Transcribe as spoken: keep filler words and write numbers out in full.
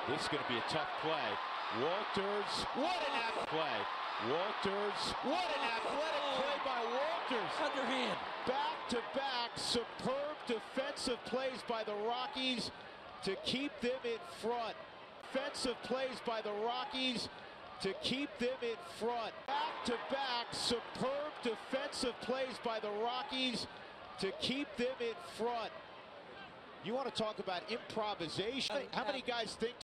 This is going to be a tough play. Wolters, what an athletic play. Wolters, what an athletic play by Wolters. Underhand. Back-to-back superb defensive plays by the Rockies to keep them in front. Defensive plays by the Rockies to keep them in front. Back-to-back superb defensive plays by the Rockies to keep them in front. You want to talk about improvisation? How many guys think